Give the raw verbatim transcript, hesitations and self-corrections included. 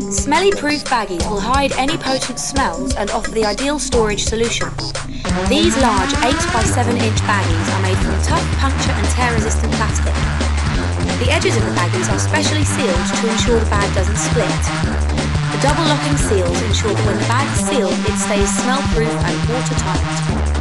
Smelly-proof baggies will hide any potent smells and offer the ideal storage solution. These large eight by seven inch baggies are made from tough puncture and tear-resistant plastic. The edges of the baggies are specially sealed to ensure the bag doesn't split. The double locking seals ensure that when the bag is sealed, it stays smell-proof and watertight.